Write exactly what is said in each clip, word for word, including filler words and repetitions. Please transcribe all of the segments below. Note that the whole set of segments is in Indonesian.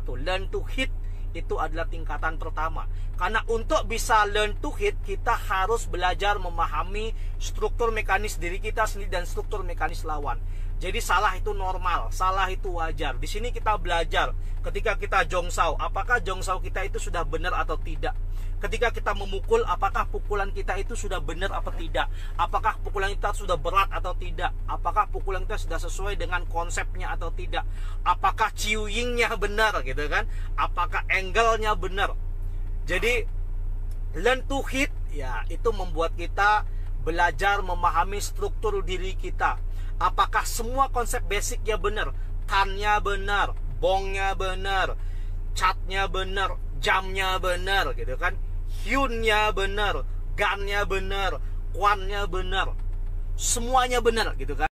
satu. Learn to hit itu adalah tingkatan pertama. Karena untuk bisa learn to hit, kita harus belajar memahami struktur mekanis diri kita sendiri dan struktur mekanis lawan. Jadi salah itu normal, salah itu wajar. Di sini kita belajar ketika kita jongsau, apakah jongsau kita itu sudah benar atau tidak. Ketika kita memukul, apakah pukulan kita itu sudah benar atau tidak. Apakah pukulan kita sudah berat atau tidak. Apakah pukulan kita sudah sesuai dengan konsepnya atau tidak. Apakah ciwingnya benar gitu kan. Apakah angle-nya benar. Jadi learn to hit, ya itu membuat kita belajar memahami struktur diri kita. Apakah semua konsep basicnya benar. Kannya benar, bongnya benar, catnya benar, jamnya benar gitu kan. Hyunnya benar, gunnya benar, kwannya benar, semuanya benar gitu kan.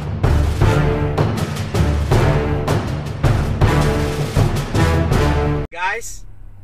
Guys,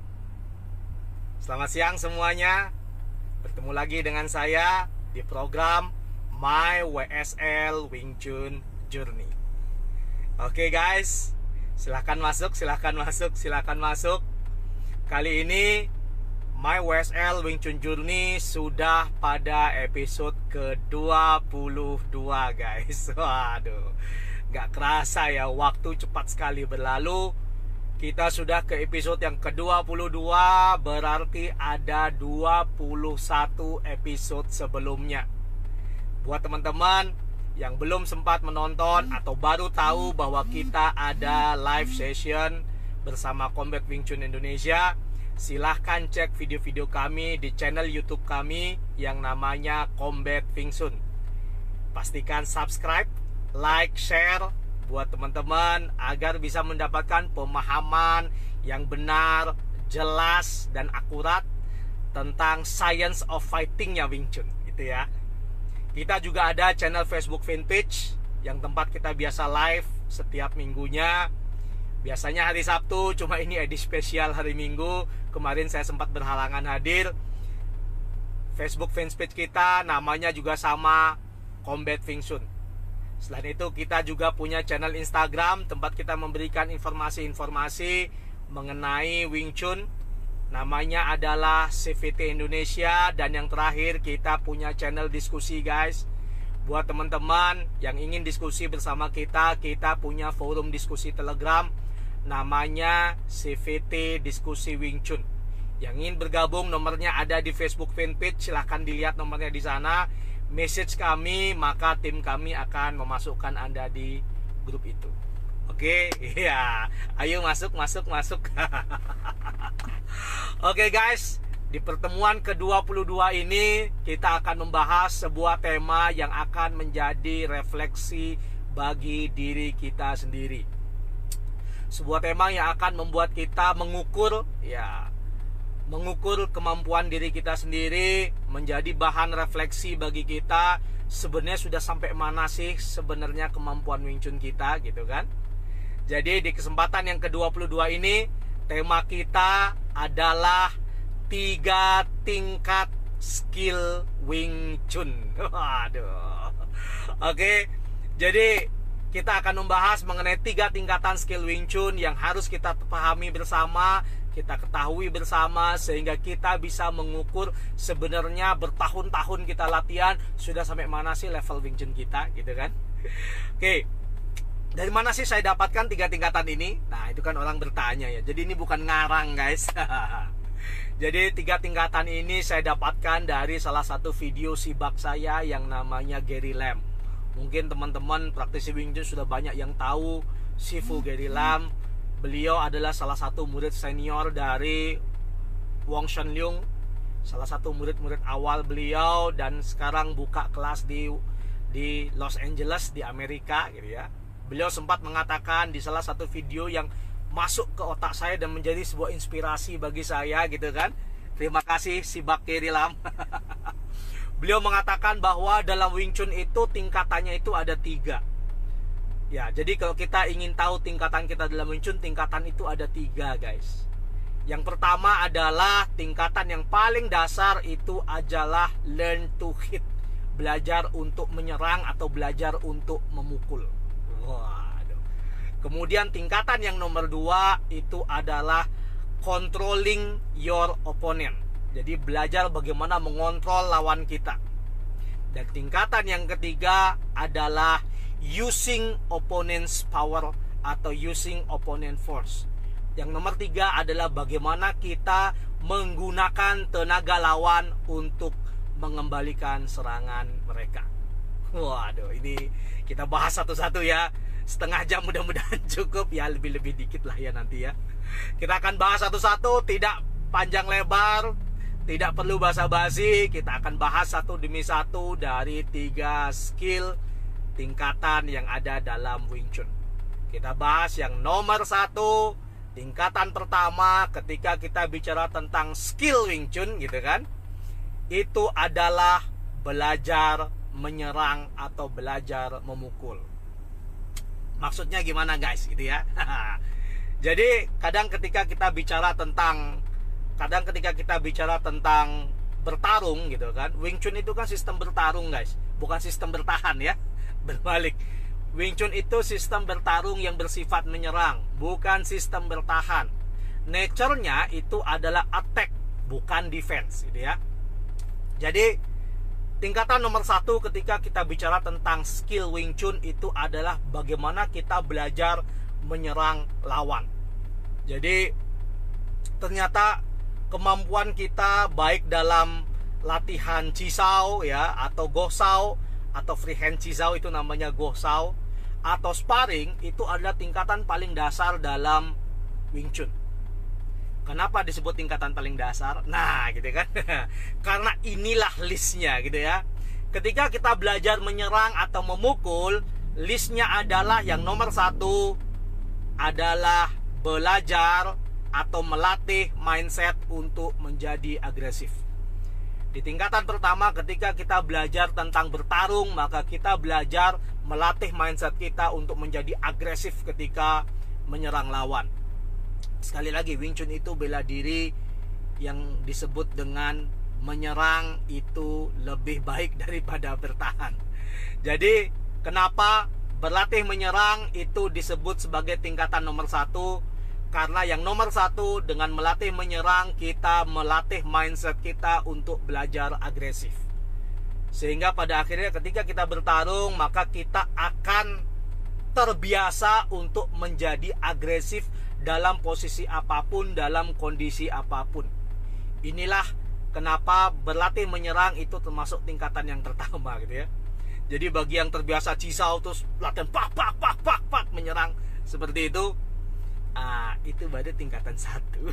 selamat siang semuanya. Bertemu lagi dengan saya di program My W S L Wing Chun Journey. Oke guys, silahkan masuk, silahkan masuk, silahkan masuk. Kali ini My W S L Wing Chun Journey sudah pada episode ke dua puluh dua guys. Waduh, gak kerasa ya, waktu cepat sekali berlalu. Kita sudah ke episode yang ke dua puluh dua, berarti ada dua puluh satu episode sebelumnya. Buat teman-teman yang belum sempat menonton atau baru tahu bahwa kita ada live session bersama Combat Wing Chun Indonesia, silahkan cek video-video kami di channel YouTube kami yang namanya Combat Wing Chun. Pastikan subscribe, like, share buat teman-teman agar bisa mendapatkan pemahaman yang benar, jelas, dan akurat tentang science of fighting-nya Wing Chun gitu ya. Kita juga ada channel Facebook fanpage yang tempat kita biasa live setiap minggunya. Biasanya hari Sabtu, cuma ini edisi spesial hari Minggu. Kemarin saya sempat berhalangan hadir. Facebook fanpage kita namanya juga sama, Combat Wing Chun. Selain itu kita juga punya channel Instagram, tempat kita memberikan informasi-informasi mengenai Wing Chun. Namanya adalah C V T Indonesia. Dan yang terakhir, kita punya channel diskusi guys. Buat teman-teman yang ingin diskusi bersama kita, kita punya forum diskusi Telegram namanya C V T Diskusi Wing Chun. Yang ingin bergabung, nomornya ada di Facebook fanpage, silahkan dilihat nomornya di sana. Message kami, maka tim kami akan memasukkan Anda di grup itu. Oke, ya, ayo masuk, masuk, masuk. Oke guys, di pertemuan ke dua puluh dua ini kita akan membahas sebuah tema yang akan menjadi refleksi bagi diri kita sendiri. Sebuah tema yang akan membuat kita mengukur, ya, mengukur kemampuan diri kita sendiri, menjadi bahan refleksi bagi kita. Sebenarnya sudah sampai mana sih sebenarnya kemampuan Wing Chun kita gitu kan. Jadi di kesempatan yang ke dua puluh dua ini, tema kita adalah tiga tingkat skill Wing Chun. Waduh. Oke, jadi kita akan membahas mengenai tiga tingkatan skill Wing Chun yang harus kita pahami bersama, kita ketahui bersama, sehingga kita bisa mengukur sebenarnya bertahun-tahun kita latihan sudah sampai mana sih level Wing Chun kita gitu kan. Oke, dari mana sih saya dapatkan tiga tingkatan ini? Nah, itu kan orang bertanya ya. Jadi ini bukan ngarang guys. Jadi tiga tingkatan ini saya dapatkan dari salah satu video sibak saya yang namanya Gary Lam. Mungkin teman-teman praktisi Wing Chun sudah banyak yang tahu Sifu Gary Lam. Beliau adalah salah satu murid senior dari Wong Shen Leung, salah satu murid-murid awal beliau, dan sekarang buka kelas di di Los Angeles di Amerika gitu ya. Beliau sempat mengatakan di salah satu video yang masuk ke otak saya dan menjadi sebuah inspirasi bagi saya gitu kan. Terima kasih si Bakiri Lam. Beliau mengatakan bahwa dalam Wing Chun itu tingkatannya itu ada tiga. Ya, jadi kalau kita ingin tahu tingkatan kita dalam Wing Chun, tingkatan itu ada tiga guys. Yang pertama adalah tingkatan yang paling dasar, itu adalah learn to hit. Belajar untuk menyerang atau belajar untuk memukul. Waduh. Kemudian tingkatan yang nomor dua itu adalah controlling your opponent. Jadi belajar bagaimana mengontrol lawan kita. Dan tingkatan yang ketiga adalah using opponent's power atau using opponent force. Yang nomor tiga adalah bagaimana kita menggunakan tenaga lawan untuk mengembalikan serangan mereka. Waduh, ini kita bahas satu-satu ya. Setengah jam mudah-mudahan cukup ya, lebih-lebih dikit lah ya nanti ya. Kita akan bahas satu-satu, tidak panjang lebar, tidak perlu basa-basi. Kita akan bahas satu demi satu dari tiga skill tingkatan yang ada dalam Wing Chun. Kita bahas yang nomor satu, tingkatan pertama ketika kita bicara tentang skill Wing Chun gitu kan. Itu adalah belajar menyerang atau belajar memukul. Maksudnya gimana guys gitu ya. Jadi kadang ketika kita bicara tentang Kadang ketika kita bicara tentang bertarung gitu kan, Wing Chun itu kan sistem bertarung guys, bukan sistem bertahan ya. Berbalik, Wing Chun itu sistem bertarung yang bersifat menyerang, bukan sistem bertahan. Nature-nya itu adalah attack, bukan defense gitu ya. Jadi tingkatan nomor satu ketika kita bicara tentang skill Wing Chun itu adalah bagaimana kita belajar menyerang lawan. Jadi ternyata kemampuan kita baik dalam latihan Chisao ya, atau Gosao, atau freehand Chisao itu namanya Gosao, atau sparring itu adalah tingkatan paling dasar dalam Wing Chun. Kenapa disebut tingkatan paling dasar? Nah gitu kan. Karena inilah listnya gitu ya. Ketika kita belajar menyerang atau memukul, listnya adalah yang nomor satu adalah belajar atau melatih mindset untuk menjadi agresif. Di tingkatan pertama ketika kita belajar tentang bertarung, maka kita belajar melatih mindset kita untuk menjadi agresif ketika menyerang lawan. Sekali lagi, Wing Chun itu bela diri yang disebut dengan menyerang itu lebih baik daripada bertahan. Jadi kenapa berlatih menyerang itu disebut sebagai tingkatan nomor satu? Karena yang nomor satu, dengan melatih menyerang, kita melatih mindset kita untuk belajar agresif. Sehingga pada akhirnya ketika kita bertarung, maka kita akan terbiasa untuk menjadi agresif dalam posisi apapun, dalam kondisi apapun. Inilah kenapa berlatih menyerang itu termasuk tingkatan yang pertama gitu ya. Jadi bagi yang terbiasa Chisao terus latihan pak pak pak pak pak menyerang seperti itu, ah itu baru tingkatan satu.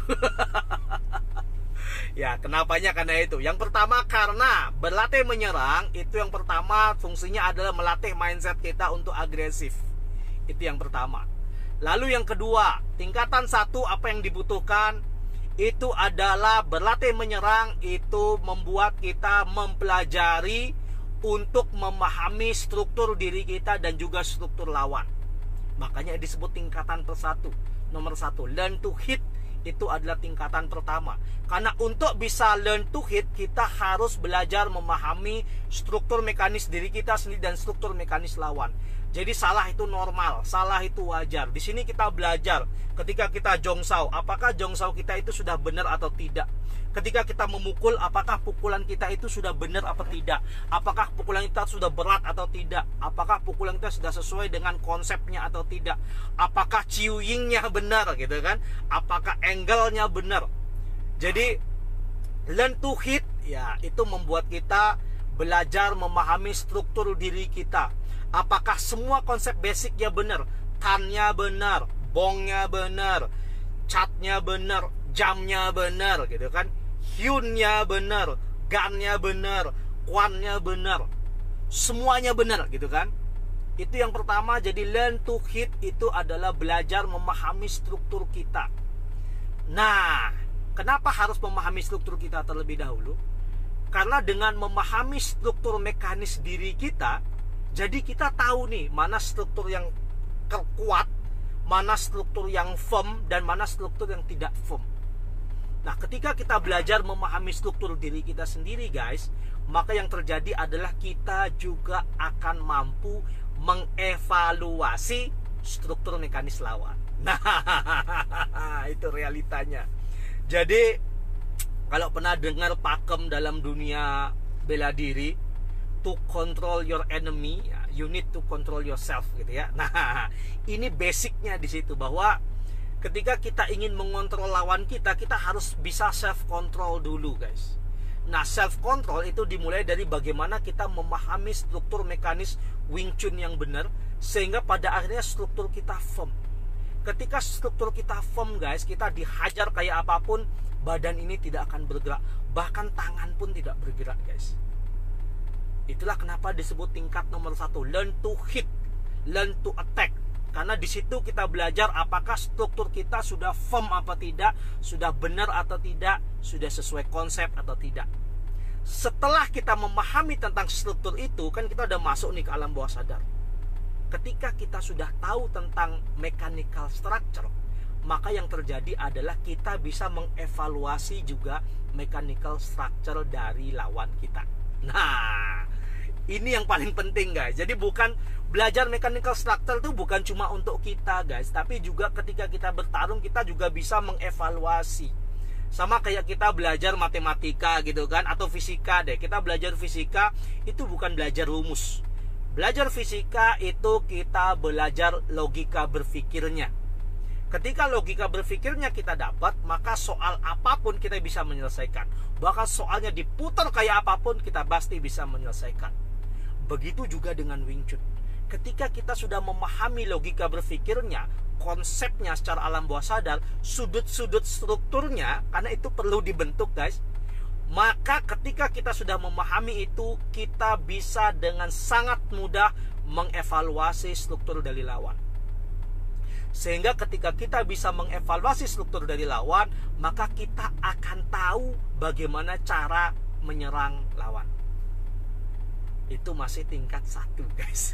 Ya, kenapanya? Karena itu. Yang pertama karena berlatih menyerang itu yang pertama fungsinya adalah melatih mindset kita untuk agresif. Itu yang pertama. Lalu yang kedua, tingkatan satu apa yang dibutuhkan itu adalah berlatih menyerang itu membuat kita mempelajari untuk memahami struktur diri kita dan juga struktur lawan. Makanya disebut tingkatan persatu. Nomor satu, learn to hit itu adalah tingkatan pertama. Karena untuk bisa learn to hit, kita harus belajar memahami struktur mekanis diri kita sendiri dan struktur mekanis lawan. Jadi salah itu normal, salah itu wajar. Di sini kita belajar ketika kita jongsao, apakah jongsao kita itu sudah benar atau tidak. Ketika kita memukul, apakah pukulan kita itu sudah benar atau tidak. Apakah pukulan kita sudah berat atau tidak. Apakah pukulan kita sudah sesuai dengan konsepnya atau tidak. Apakah ciuingnya benar gitu kan. Apakah angle-nya benar. Jadi learn to hit ya itu membuat kita belajar memahami struktur diri kita. Apakah semua konsep basicnya benar, kannya benar, bongnya benar, catnya benar, jamnya benar gitu kan, hyunnya benar, gannya benar, kwannya benar, semuanya benar gitu kan. Itu yang pertama. Jadi learn to hit itu adalah belajar memahami struktur kita. Nah, kenapa harus memahami struktur kita terlebih dahulu? Karena dengan memahami struktur mekanis diri kita, jadi kita tahu nih mana struktur yang kuat, mana struktur yang firm, dan mana struktur yang tidak firm. Nah, ketika kita belajar memahami struktur diri kita sendiri guys, maka yang terjadi adalah kita juga akan mampu mengevaluasi struktur mekanis lawan. Nah, itu realitanya. Jadi kalau pernah dengar pakem dalam dunia bela diri, to control your enemy, you need to control yourself gitu ya. Nah, ini basicnya di situ, bahwa ketika kita ingin mengontrol lawan kita, kita harus bisa self control dulu, guys. Nah, self control itu dimulai dari bagaimana kita memahami struktur mekanis Wing Chun yang benar, sehingga pada akhirnya struktur kita firm. Ketika struktur kita firm, guys, kita dihajar kayak apapun, badan ini tidak akan bergerak, bahkan tangan pun tidak bergerak, guys. Itulah kenapa disebut tingkat nomor satu, learn to hit, learn to attack. Karena di situ kita belajar apakah struktur kita sudah firm apa tidak, sudah benar atau tidak, sudah sesuai konsep atau tidak. Setelah kita memahami tentang struktur itu, kan kita udah masuk nih ke alam bawah sadar. Ketika kita sudah tahu tentang mechanical structure, maka yang terjadi adalah kita bisa mengevaluasi juga mechanical structure dari lawan kita. Nah, ini yang paling penting, guys. Jadi bukan belajar mechanical structure itu bukan cuma untuk kita, guys, tapi juga ketika kita bertarung kita juga bisa mengevaluasi. Sama kayak kita belajar matematika gitu kan, atau fisika deh. Kita belajar fisika itu bukan belajar rumus. Belajar fisika itu kita belajar logika berpikirnya. Ketika logika berpikirnya kita dapat, maka soal apapun kita bisa menyelesaikan. Bahkan soalnya diputar kayak apapun, kita pasti bisa menyelesaikan. Begitu juga dengan Wing Chun. Ketika kita sudah memahami logika berpikirnya, konsepnya secara alam bawah sadar, sudut-sudut strukturnya, karena itu perlu dibentuk, guys. Maka ketika kita sudah memahami itu, kita bisa dengan sangat mudah mengevaluasi struktur dari lawan. Sehingga ketika kita bisa mengevaluasi struktur dari lawan, maka kita akan tahu bagaimana cara menyerang lawan. Itu masih tingkat satu, guys.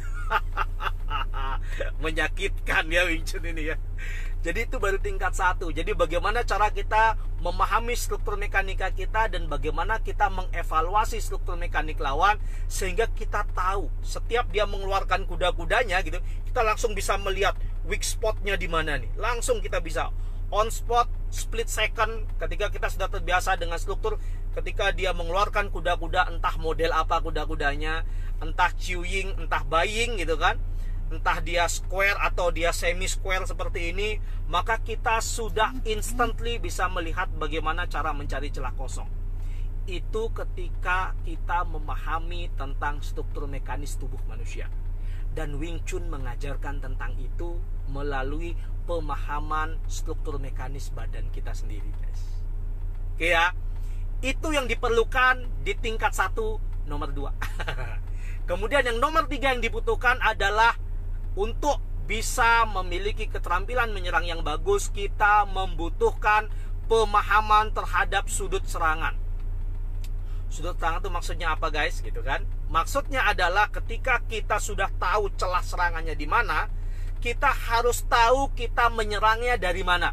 Menyakitkan ya Wing Chun ini ya. Jadi itu baru tingkat satu. Jadi bagaimana cara kita memahami struktur mekanika kita, dan bagaimana kita mengevaluasi struktur mekanik lawan, sehingga kita tahu setiap dia mengeluarkan kuda-kudanya gitu, kita langsung bisa melihat weak spotnya di mana nih. Langsung kita bisa on spot, split second. Ketika kita sudah terbiasa dengan struktur, ketika dia mengeluarkan kuda-kuda, entah model apa kuda-kudanya, entah chewing, entah buying gitu kan, entah dia square atau dia semi square seperti ini, maka kita sudah instantly bisa melihat bagaimana cara mencari celah kosong. Itu ketika kita memahami tentang struktur mekanis tubuh manusia. Dan Wing Chun mengajarkan tentang itu melalui pemahaman struktur mekanis badan kita sendiri, guys. Oke ya, itu yang diperlukan di tingkat satu nomor dua. Kemudian yang nomor tiga yang dibutuhkan adalah untuk bisa memiliki keterampilan menyerang yang bagus, kita membutuhkan pemahaman terhadap sudut serangan. Sudut serangan itu maksudnya apa, guys? Gitu kan? Maksudnya adalah ketika kita sudah tahu celah serangannya di mana, kita harus tahu kita menyerangnya dari mana.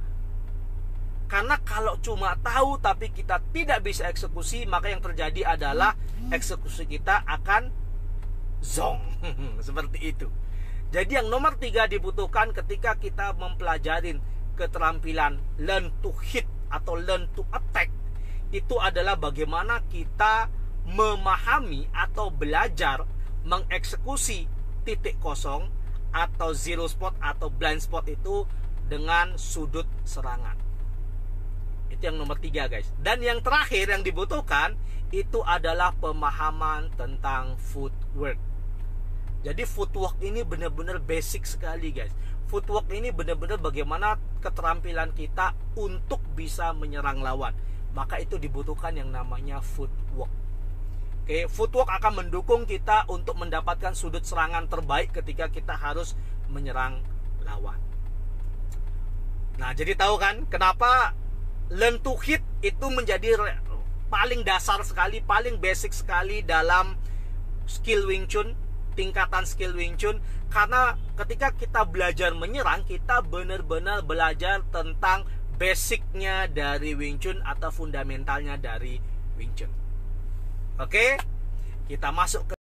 Karena kalau cuma tahu tapi kita tidak bisa eksekusi, maka yang terjadi adalah eksekusi kita akan zong. Seperti itu. Jadi yang nomor tiga dibutuhkan ketika kita mempelajarin keterampilan learn to hit atau learn to attack, itu adalah bagaimana kita memahami atau belajar mengeksekusi titik kosong atau zero spot atau blind spot itu dengan sudut serangan. Itu yang nomor tiga, guys. Dan yang terakhir yang dibutuhkan itu adalah pemahaman tentang footwork. Jadi footwork ini benar-benar basic sekali, guys. Footwork ini benar-benar bagaimana keterampilan kita untuk bisa menyerang lawan. Maka itu dibutuhkan yang namanya footwork. Oke, footwork akan mendukung kita untuk mendapatkan sudut serangan terbaik ketika kita harus menyerang lawan. Nah, jadi tahu kan kenapa learn to hit itu menjadi paling dasar sekali, paling basic sekali dalam skill Wing Chun, tingkatan skill Wing Chun. Karena ketika kita belajar menyerang, kita benar-benar belajar tentang basicnya dari Wing Chun atau fundamentalnya dari Wing Chun. Oke, kita masuk ke